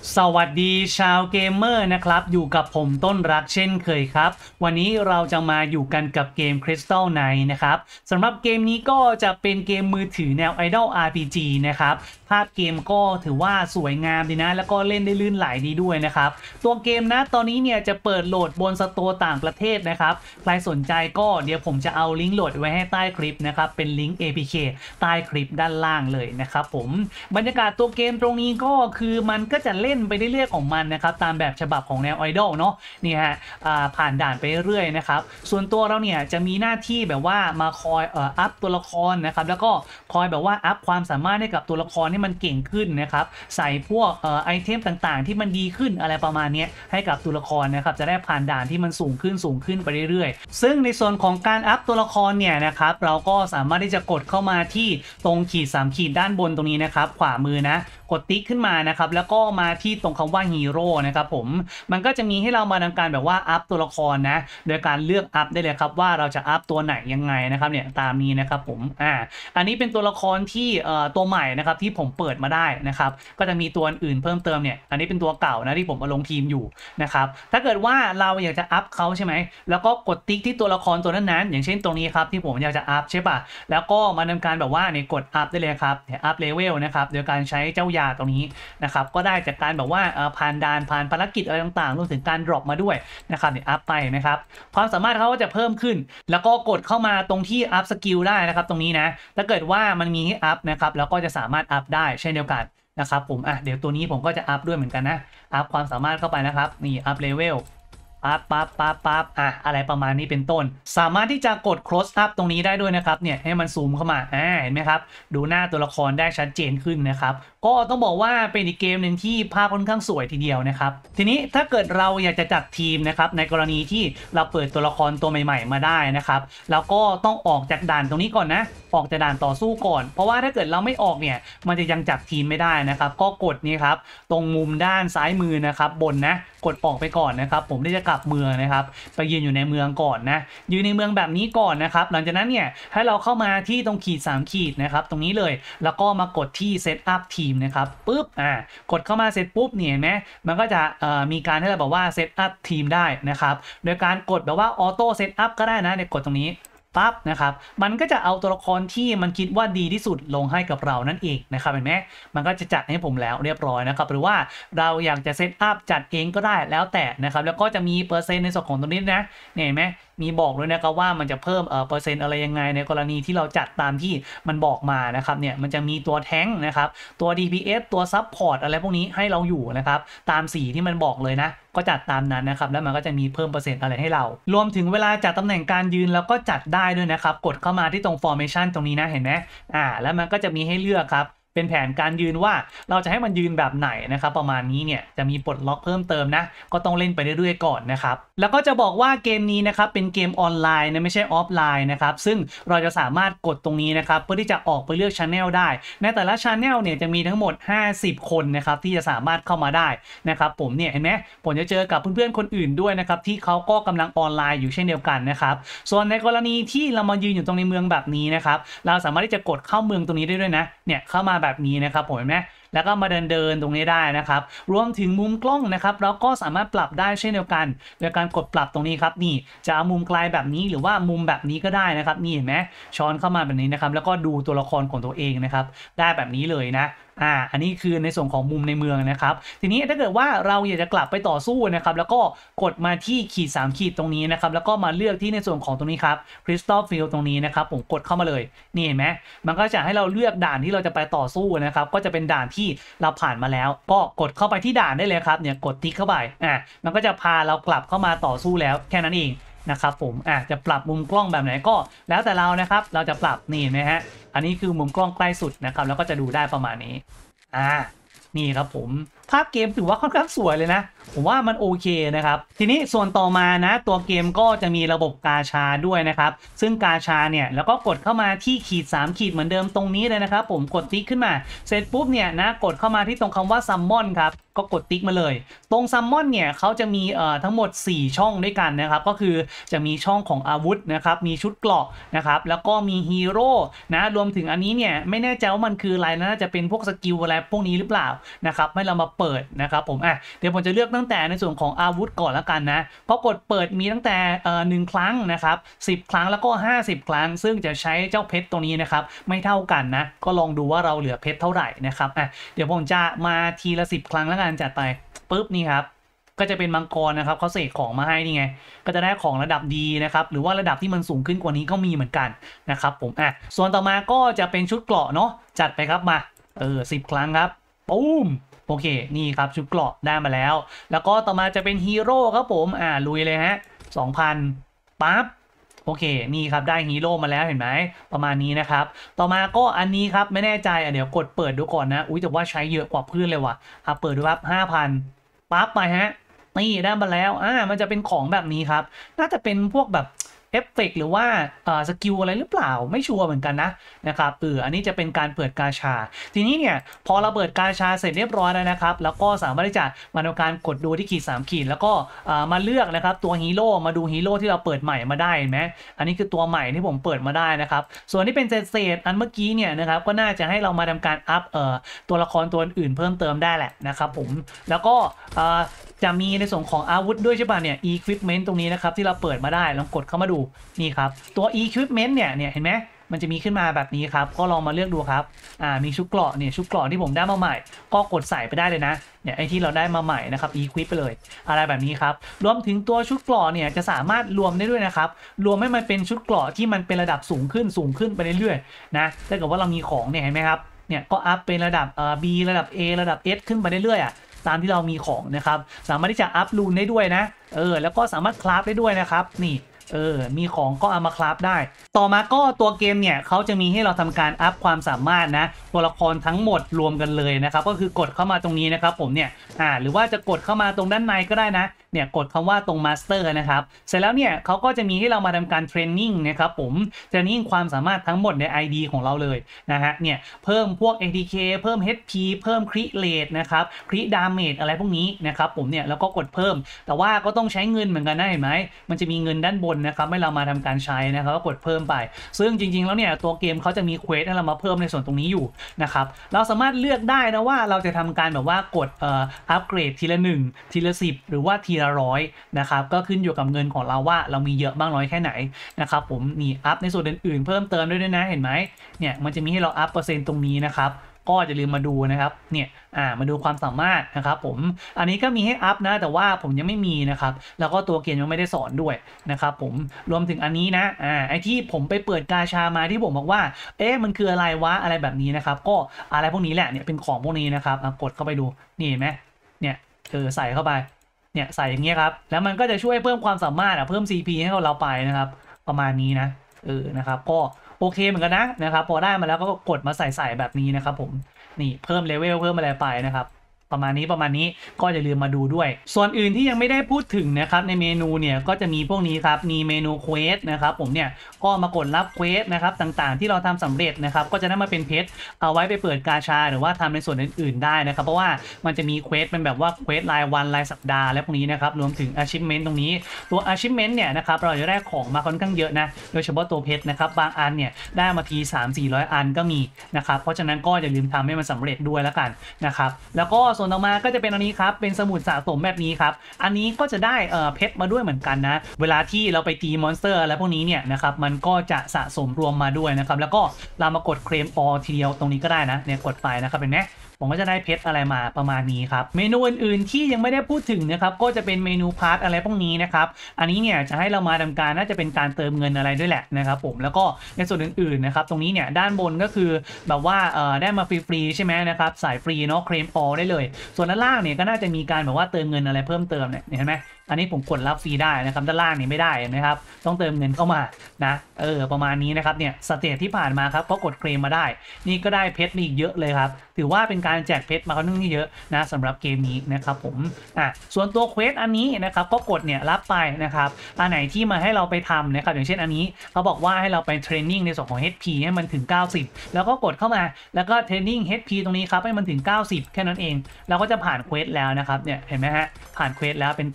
สวัสดีชาวเกมเมอร์นะครับอยู่กับผมต้นรักเช่นเคยครับวันนี้เราจะมาอยู่กันกับเกม Crystal Knight นะครับสำหรับเกมนี้ก็จะเป็นเกมมือถือแนว Idol RPG นะครับภาพเกมก็ถือว่าสวยงามดีนะแล้วก็เล่นได้ลื่นไหลดีด้วยนะครับตัวเกมนะตอนนี้เนี่ยจะเปิดโหลดบนสโตร์ต่างประเทศนะครับใครสนใจก็เดี๋ยวผมจะเอาลิงก์โหลดไว้ให้ใต้คลิปนะครับเป็นลิงก์ APK ใต้คลิปด้านล่างเลยนะครับผมบรรยากาศตัวเกมตรงนี้ก็คือมันก็จะเล่นไปเรื่อยๆของมันนะครับตามแบบฉบับของแนวไอดอลเนาะนี่ฮะผ่านด่านไปเรื่อยๆนะครับส่วนตัวเราเนี่ยจะมีหน้าที่แบบว่ามาคอยอัพตัวละครนะครับแล้วก็คอยแบบว่าอัพความสามารถให้กับตัวละครให้มันเก่งขึ้นนะครับใส่พวกไอเทมต่างๆที่มันดีขึ้นอะไรประมาณนี้ให้กับตัวละครนะครับจะได้ผ่านด่านที่มันสูงขึ้นไปเรื่อยๆซึ่งในส่วนของการอัพตัวละครเนี่ยนะครับเราก็สามารถที่จะกดเข้ามาที่ตรงขีด3ขีดด้านบนตรงนี้นะครับขวามือนะกดติ๊กขึ้นมานะครับแล้วก็มาที่ตรงคำว่าฮีโร่นะครับผมมันก็จะมีให้เรามาทำการแบบว่าอัพตัวละครนะโดยการเลือกอัพได้เลยครับว่าเราจะอัพตัวไหนยังไงนะครับเนี่ยตามนี้นะครับผมอันนี้เป็นตัวละครที่ตัวใหม่นะครับที่ผมเปิดมาได้นะครับก็จะมีตัวอื่นเพิ่มเติมเนี่ยอันนี้เป็นตัวเก่านะที่ผมมาลงทีมอยู่นะครับถ้าเกิดว่าเราอยากจะอัพเขาใช่ไหมแล้วก็กดติ๊กที่ตัวละครตัวนั้นๆอย่างเช่นตรงนี้ครับที่ผมอยากจะอัพใช่ป่ะแล้วก็มาทำการแบบว่าเนี่ยกดอัพได้เลยครับอัพเลเวลนะครับโดยการใช้เจ้ายาตรงนี้นะครับก็ได้จากการแบบว่าผ่านด่านผ่านภารกิจอะไรต่างๆรวมถึงการดรอปมาด้วยนะครับเนี่ยอัพไปนะครับความสามารถเขาก็จะเพิ่มขึ้นแล้วก็กดเข้ามาตรงที่อัพสกิลได้นะครับตรงนี้นะถ้าเกิดว่ามันมีให้อัพนะครับแล้วก็จะสามารถอัพได้เช่นเดียวกันนะครับผมเดี๋ยวตัวนี้ผมก็จะอัพด้วยเหมือนกันนะอัพความสามารถเข้าไปนะครับนี่อัพเลเวลปั๊บอะไรประมาณนี้เป็นต้นสามารถที่จะกด close up ตรงนี้ได้ด้วยนะครับเนี่ยให้มันซูมเข้ามาเห็นไหมครับดูหน้าตัวละครได้ชัดเจนขึ้นนะครับก็ต้องบอกว่าเป็นอีกเกมหนึ่งที่ภาพค่อนข้างสวยทีเดียวนะครับทีนี้ถ้าเกิดเราอยากจะจัดทีมนะครับในกรณีที่เราเปิดตัวละครตัวใหม่ๆมาได้นะครับแล้วก็ต้องออกจากด่านตรงนี้ก่อนนะออกจากด่านต่อสู้ก่อนเพราะว่าถ้าเกิดเราไม่ออกเนี่ยมันจะยังจัดทีมไม่ได้นะครับก็กดนี่ครับตรงมุมด้านซ้ายมือนะครับบนนะกดออกไปก่อนนะครับผมได้จะกลับเมืองนะครับไปยืนอยู่ในเมืองก่อนนะยืนในเมืองแบบนี้ก่อนนะครับหลังจากนั้นเนี่ยให้เราเข้ามาที่ตรงขีด3ขีดนะครับตรงนี้เลยแล้วก็มากดที่ set up team นะครับปุ๊บกดเข้ามาเสร็จปุ๊บเนี่ยเห็นไหมมันก็จะมีการให้เราบอกว่า set up team ได้นะครับโดยการกดแบบว่า auto set up ก็ได้นะเนี่ยกดตรงนี้ปั๊บนะครับมันก็จะเอาตัวละครที่มันคิดว่าดีที่สุดลงให้กับเรานั่นเองนะครับเห็นไหมมันก็จะจัดให้ผมแล้วเรียบร้อยนะครับหรือว่าเราอยากจะเซตอัพจัดเองก็ได้แล้วแต่นะครับแล้วก็จะมีเปอร์เซ็นต์ในส่วนของตรงนี้นะเห็นไหมมีบอกด้วยนะครับว่ามันจะเพิ่มเปอร์เซ็นต์อะไรยังไงในกรณีที่เราจัดตามที่มันบอกมานะครับเนี่ยมันจะมีตัวแท้งนะครับตัว DPS ตัวซับพอร์ตอะไรพวกนี้ให้เราอยู่นะครับตามสีที่มันบอกเลยนะก็จัดตามนั้นนะครับแล้วมันก็จะมีเพิ่มเปอร์เซ็นต์อะไรให้เรารวมถึงเวลาจัดตำแหน่งการยืนแล้วก็จัดได้ด้วยนะครับกดเข้ามาที่ตรง formation ตรงนี้นะเห็นไหมแล้วมันก็จะมีให้เลือกครับเป็นแผนการยืนว่าเราจะให้มันยืนแบบไหนนะครับประมาณนี้เนี่ยจะมีปลดล็อกเพิ่มเติมนะก็ต้องเล่นไปเรื่อยๆก่อนนะครับแล้วก็จะบอกว่าเกมนี้นะครับเป็นเกมออนไลน์นะไม่ใช่ออฟไลน์นะครับซึ่งเราจะสามารถกดตรงนี้นะครับเพื่อที่จะออกไปเลือก Channel ได้ในแต่ละ Channel เนี่ยจะมีทั้งหมด50คนนะครับที่จะสามารถเข้ามาได้นะครับผมเนี่ยเห็นไหมผมจะเจอกับเพื่อนๆคนอื่นด้วยนะครับที่เขาก็กำลังออนไลน์อยู่เช่นเดียวกันนะครับส่วนในกรณีที่เรามายืนอยู่ตรงในเมืองแบบนี้นะครับเราสามารถที่จะกดเข้าเมืองตรงนี้ได้ด้วยนะเนี่ยเข้ามาแบบนี้นะครับผมเห็นไหมแล้วก็มาเดินตรงนี้ได้นะครับรวมถึงมุมกล้องนะครับเราก็สามารถปรับได้เช่นเดียวกันโดยการกดปรับตรงนี้ครับนี่จะเอามุมไกลแบบนี้หรือว่ามุมแบบนี้ก็ได้นะครับนี่เห็นไหมช้อนเข้ามาแบบนี้นะครับแล้วก็ดูตัวละครของตัวเองนะครับได้แบบนี้เลยนะอันนี้คือในส่วนของมุมในเมืองนะครับทีนี้ถ้าเกิดว่าเราอยากจะกลับไปต่อสู้นะครับแล้วก็กดมาที่ขีด3ขีดตรงนี้นะครับแล้วก็มาเลือกที่ในส่วนของตรงนี้ครับ Crystal Field ตรงนี้นะครับผมกดเข้ามาเลยนี่เห็นไหมมันก็จะให้เราเลือกด่านที่เราจะไปต่อสู้นะครับก็จะเป็นด่านที่เราผ่านมาแล้วก็กดเข้าไปที่ด่านได้เลยครับเนี่ยกดติ๊กเข้าไปมันก็จะพาเรากลับเข้ามาต่อสู้แล้วแค่นั้นเองนะครับผมจะปรับมุมกล้องแบบไหนก็แล้วแต่เรานะครับเราจะปรับนี่นะฮะอันนี้คือมุมกล้องใกล้สุดนะครับแล้วก็จะดูได้ประมาณนี้นี่ครับผมภาพเกมถือว่าค่อนข้างสวยเลยนะผมว่ามันโอเคนะครับทีนี้ส่วนต่อมานะตัวเกมก็จะมีระบบกาชาด้วยนะครับซึ่งกาชาเนี่ยแล้วก็กดเข้ามาที่ขีด3ขีดเหมือนเดิมตรงนี้เลยนะครับผมกดติ๊กขึ้นมาเสร็จปุ๊บเนี่ยนะกดเข้ามาที่ตรงคำว่าซัมมอนครับก็กดติ๊กมาเลยตรงซัมมอนเนี่ยเขาจะมีทั้งหมด4ช่องด้วยกันนะครับก็คือจะมีช่องของอาวุธนะครับมีชุดเกราะนะครับแล้วก็มีฮีโร่นะรวมถึงอันนี้เนี่ยไม่แน่ใจว่ามันคืออะไรนะน่าจะเป็นพวกสกิลอะไรพวกนี้หรือเปล่านะครับให้เรามาเปิดนะครับผมเดี๋ยวผมจะเลือกตั้งแต่ในส่วนของอาวุธก่อนแล้วกันนะพอกดเปิดมีตั้งแต่1 ครั้งนะครับ10 ครั้งแล้วก็50 ครั้งซึ่งจะใช้เจ้าเพชรตรงนี้นะครับไม่เท่ากันนะก็ลองดูว่าเราเหลือเพชรเท่าไหร่นะครับเดี๋ยวผมจะมาทีละ10 ครั้งแล้วกันจัดไปปุ๊บนี่ครับก็จะเป็นมังกรนะครับเขาเสกของมาให้นี่ไงก็จะได้ของระดับดีนะครับหรือว่าระดับที่มันสูงขึ้นกว่านี้ก็มีเหมือนกันนะครับผมส่วนต่อมาก็จะเป็นชุดเกราะเนาะจัดไปครับมา10 ครั้งครับปุ้มโอเคนี่ครับชุดเกราะได้มาแล้วก็ต่อมาจะเป็นฮีโร่ครับผมลุยเลยฮะ 2,000 ปั๊บโอเคนี่ครับได้ฮีโร่มาแล้วเห็นไหมประมาณนี้นะครับต่อมาก็อันนี้ครับไม่แน่ใจเดี๋ยวกดเปิดดูก่อนนะอุ้ยแต่ว่าใช้เยอะกว่าเพื่อนเลยว่ะเปิดดูครับ 5,000 ปั๊บไปฮะนี่ได้มาแล้วมันจะเป็นของแบบนี้ครับน่าจะเป็นพวกแบบเอฟเฟกหรือว่าสกิลอะไรหรือเปล่าไม่ชัวร์เหมือนกันนะครับอันนี้จะเป็นการเปิดกาชาทีนี้เนี่ยพอเราเปิดกาชาเสร็จเรียบร้อยแล้วนะครับแล้วก็สามารถที่จะมาทำการกดดูที่ขีด3 ขีดแล้วก็มาเลือกนะครับตัวฮีโร่มาดูฮีโร่ที่เราเปิดใหม่มาได้เห็นไหมอันนี้คือตัวใหม่ที่ผมเปิดมาได้นะครับส่วนที่เป็นเศษอันเมื่อกี้เนี่ยนะครับก็น่าจะให้เรามาทำการอัพตัวละครตัวอื่นเพิ่มเติมได้แหละนะครับผมแล้วก็จะมีในส่วนของอาวุธด้วยใช่ป่ะเนี่ย equipment ตรงนี้นะครับที่เราเปิดมาได้ลองกดเข้ามาดูนี่ครับตัว equipment เนี่ยเห็นไหมมันจะมีขึ้นมาแบบนี้ครับก็ลองมาเลือกดูครับมีชุดเกราะเนี่ยชุดเกราะที่ผมได้มาใหม่ก็กดใส่ไปได้เลยนะเนี่ยไอที่เราได้มาใหม่นะครับ equip ไปเลยอะไรแบบนี้ครับรวมถึงตัวชุดเกราะเนี่ยจะสามารถรวมได้ด้วยนะครับรวมให้มันเป็นชุดเกราะที่มันเป็นระดับสูงขึ้นไปเรื่อยๆนะถ้าเกิดว่าเรามีของเนี่ยเห็นไหมครับเนี่ยก็อัพเป็นระดับB ระดับ A ระดับ S ขึ้นไปเรื่อยๆตามที่เรามีของนะครับสามารถที่จะอัพรูนได้ด้วยนะแล้วก็สามารถคราฟได้ด้วยนะครับนี่มีของก็เอามาคราฟได้ต่อมาก็ตัวเกมเนี่ยเขาจะมีให้เราทำการอัพความสามารถนะตัวละครทั้งหมดรวมกันเลยนะครับก็คือกดเข้ามาตรงนี้นะครับผมเนี่ยหรือว่าจะกดเข้ามาตรงด้านในก็ได้นะเนี่ยกดคำว่าตรงมาสเตอร์นะครับเสร็จแล้วเนี่ยเขาก็จะมีให้เรามาทำการเทรนนิ่งนะครับผมเทรนนิ่งความสามารถทั้งหมดใน ID ของเราเลยนะฮะเนี่ยเพิ่มพวก ATK เพิ่ม HP เพิ่มคริเรทนะครับคริดาเมจอะไรพวกนี้นะครับผมเนี่ยแล้วก็กดเพิ่มแต่ว่าก็ต้องใช้เงินเหมือนกันนะเห็นไหมมันจะมีเงินด้านบนนะครับให้เรามาทำการใช้นะครับก็กดเพิ่มไปซึ่งจริงๆแล้วเนี่ยตัวเกมเขาจะมีเควสให้เรามาเพิ่มในส่วนตรงนี้อยู่นะครับเราสามารถเลือกได้นะว่าเราจะทำการแบบว่ากดอัปเกรดทีละ1ทีละ10หรือว่าทีละ100นะครับก็ขึ้นอยู่กับเงินของเราว่าเรามีเยอะบ้างน้อยแค่ไหนนะครับผมนี่อัพในส่วนอื่นๆเพิ่มเติมด้วยนะเห็นไหมเนี่ยมันจะมีให้เราอัพเปอร์เซ็นต์ตรงนี้นะครับก็อย่าลืมมาดูนะครับเนี่ยมาดูความสามารถนะครับผมอันนี้ก็มีให้อัพนะแต่ว่าผมยังไม่มีนะครับแล้วก็ตัวเกมยังไม่ได้สอนด้วยนะครับผมรวมถึงอันนี้นะไอที่ผมไปเปิดกาชามาที่ผมบอกว่ามันคืออะไรวะอะไรแบบนี้นะครับก็อะไรพวกนี้แหละเนี่ยเป็นของพวกนี้นะครับกดเข้าไปดูนี่เห็นไหมเนี่ยใส่เข้าไปเนี่ยใส่อย่างเงี้ยครับแล้วมันก็จะช่วยเพิ่มความสามารถเพิ่ม CP ให้เราไปนะครับประมาณนี้นะนะครับก็โอเคเหมือนกันนะครับพอได้มาแล้วก็กดมาใส่แบบนี้นะครับผมนี่เพิ่มเลเวลเพิ่มอะไรไปนะครับประมาณนี้ก็อย่าลืมมาดูด้วยส่วนอื่นที่ยังไม่ได้พูดถึงนะครับในเมนูเนี่ยก็จะมีพวกนี้ครับมีเมนูเควสนะครับผมเนี่ยก็มากดรับเควสนะครับต่างๆที่เราทำสำเร็จนะครับก็จะได้มาเป็นเพชรเอาไว้ไปเปิดกาชาหรือว่าทำในส่วนอื่นๆได้นะครับเพราะว่ามันจะมีเควสเป็นแบบว่าเควสรายวันรายสัปดาห์และพวกนี้นะครับรวมถึง achievement ตรงนี้ตัว achievement เนี่ยนะครับเราจะได้ของมาค่อนข้างเยอะนะโดยเฉพาะตัวเพชรนะครับบางอันเนี่ยได้มาที 300-400 อันก็มีนะครับเพราะฉะนั้นก็อย่าลืมทำให้มันสำเร็จด้วยแล้วกันนะครับแล้วก็ส่วนต่อมาก็จะเป็นอันนี้ครับเป็นสมุดสะสมแบบนี้ครับอันนี้ก็จะได้เพชรมาด้วยเหมือนกันนะเวลาที่เราไปตีมอนสเตอร์อะไรพวกนี้เนี่ยนะครับมันก็จะสะสมรวมมาด้วยนะครับแล้วก็เรามากดเคลมออทีเดียวตรงนี้ก็ได้นะเนี่ยกดไปนะครับเห็นไหมผมก็จะได้เพชรอะไรมาประมาณนี้ครับเมนูอื่นๆที่ยังไม่ได้พูดถึงนะครับก็จะเป็นเมนูพาร์ทอะไรพวกนี้นะครับอันนี้เนี่ยจะให้เรามาทำการน่าจะเป็นการเติมเงินอะไรด้วยแหละนะครับผมแล้วก็ในส่วนอื่นๆนะครับตรงนี้เนี่ยด้านบนก็คือแบบว่าได้มาฟรีๆใช่ไหมนะครับสายฟรีเนาะเคลมออได้เลยส่วนด้านล่างเนี่ยก็น่าจะมีการแบบว่าเติมเงินอะไรเพิ่มเติมเนี่ยเห็นไหมอันนี้ผมกดรับฟรีได้นะครับด้านล่างนี่ไม่ได้นะครับต้องเติมเงินเข้ามานะประมาณนี้นะครับเนี่ยสเตจที่ผ่านมาครับก็กดเคลมมาได้นี่ก็ได้เพชรอีกเยอะเลยครับถือว่าเป็นการแจกเพชรมาค่อนข้างเยอะนะสำหรับเกมนี้นะครับผมส่วนตัวเควสอันนี้นะครับก็กดเนี่ยรับไปนะครับอันไหนที่มาให้เราไปทำนะครับอย่างเช่นอันนี้เขาบอกว่าให้เราไปเทรนนิ่งในส่วนของ HP ให้มันถึง90แล้วก็กดเข้ามาแล้วก็เทรนนิ่ง HP ตรงนี้ครับให้มันถึง90แค่นั้นเองเราก็จะผ่านเควสแล้วนะครับเนี่ยเห็นไหมฮะผ่านเควสแล้วเป็นต้นนะครับ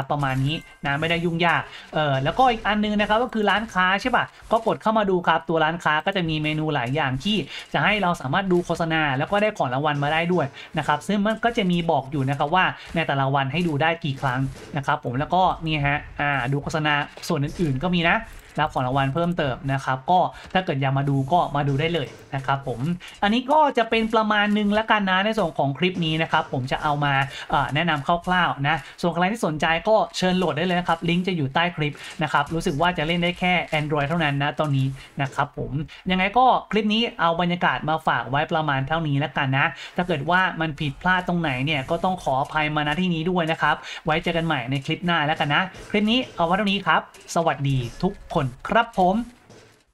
นะครับประมาณนี้นะไม่ได้ยุ่งยากแล้วก็อีกอันนึงนะครับก็คือร้านค้าใช่ป่ะก็กดเข้ามาดูครับตัวร้านค้าก็จะมีเมนูหลายอย่างที่จะให้เราสามารถดูโฆษณาแล้วก็ได้ของรางวัลมาได้ด้วยนะครับซึ่งมันก็จะมีบอกอยู่นะครับว่าในแต่ละวันให้ดูได้กี่ครั้งนะครับผมแล้วก็นี่ฮะดูโฆษณาส่วนอื่นๆก็มีนะรับของรางวัลเพิ่มเติมนะครับก็ถ้าเกิดอยากมาดูก็มาดูได้เลยนะครับผมอันนี้ก็จะเป็นประมาณนึงแล้วกันนะในส่วนของคลิปนี้นะครับผมจะเอามาแนะนำคร่าวๆนะส่วนใครที่สนใจก็เชิญโหลดได้เลยนะครับลิงก์จะอยู่ใต้คลิปนะครับรู้สึกว่าจะเล่นได้แค่ Android เท่านั้นนะตอนนี้นะครับผมยังไงก็คลิปนี้เอาบรรยากาศมาฝากไว้ประมาณเท่านี้แล้วกันนะถ้าเกิดว่ามันผิดพลาดตรงไหนเนี่ยก็ต้องขออภัยมาณที่นี้ด้วยนะครับไว้เจอกันใหม่ในคลิปหน้าแล้วกันนะคลิปนี้เอาไว้เท่านี้ครับสวัสดีทุกคนครับผม